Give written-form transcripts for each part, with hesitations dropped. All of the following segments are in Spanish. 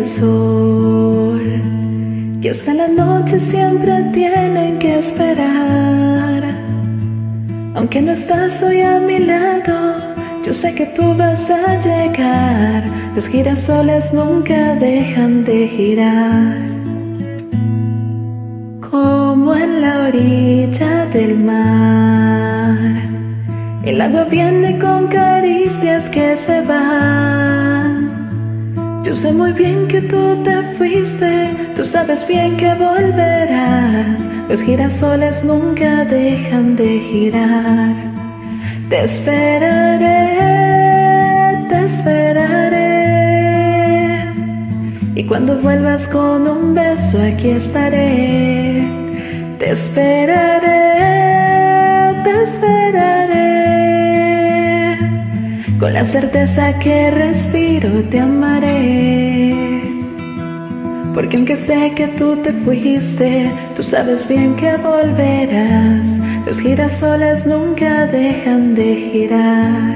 el sol, que hasta la noche siempre tienen que esperar. Aunque no estás hoy a mi lado, yo sé que tú vas a llegar. Los girasoles nunca dejan de girar. Como en la orilla del mar, el agua viene con caricias que se van. Yo sé muy bien que tú te fuiste, tú sabes bien que volverás. Los girasoles nunca dejan de girar. Te esperaré, te esperaré. Y cuando vuelvas con un beso aquí estaré. Te esperaré, te esperaré. Con la certeza que respiro te amaré. Porque aunque sé que tú te fuiste, tú sabes bien que volverás. Los girasoles nunca dejan de girar.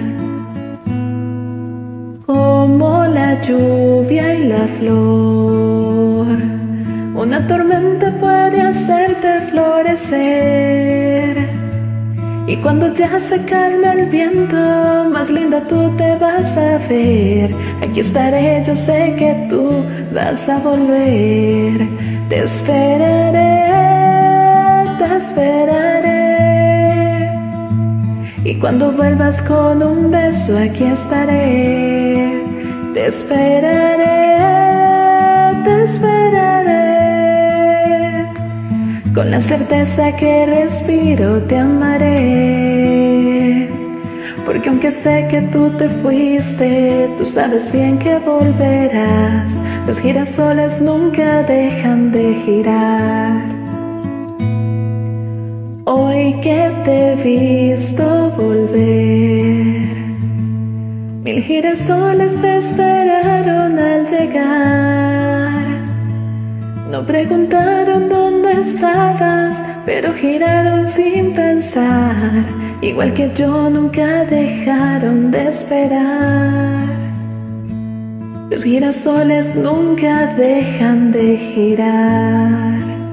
Como la lluvia y la flor, una tormenta puede hacerte florecer. Y cuando ya se calma el viento, más linda tú te vas a ver. Aquí estaré, yo sé que tú vas a volver. Te esperaré, te esperaré. Y cuando vuelvas con un beso, aquí estaré. Te esperaré, te esperaré. Con la certeza que respiro te amaré. Porque aunque sé que tú te fuiste, tú sabes bien que volverás. Los girasoles nunca dejan de girar. Hoy que te he visto volver, 1000 girasoles te esperaron al llegar. No preguntaron dónde estabas, pero giraron sin pensar. Igual que yo nunca dejaron de esperar. Los girasoles nunca dejan de girar.